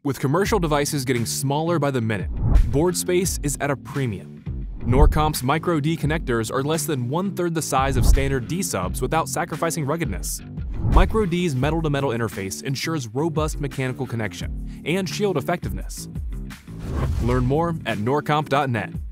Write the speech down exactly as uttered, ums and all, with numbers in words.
With commercial devices getting smaller by the minute, board space is at a premium. NorComp's MICRO-D connectors are less than one-third the size of standard D-subs without sacrificing ruggedness. MICRO-D's metal-to-metal interface ensures robust mechanical connection and shield effectiveness. Learn more at norcomp dot net.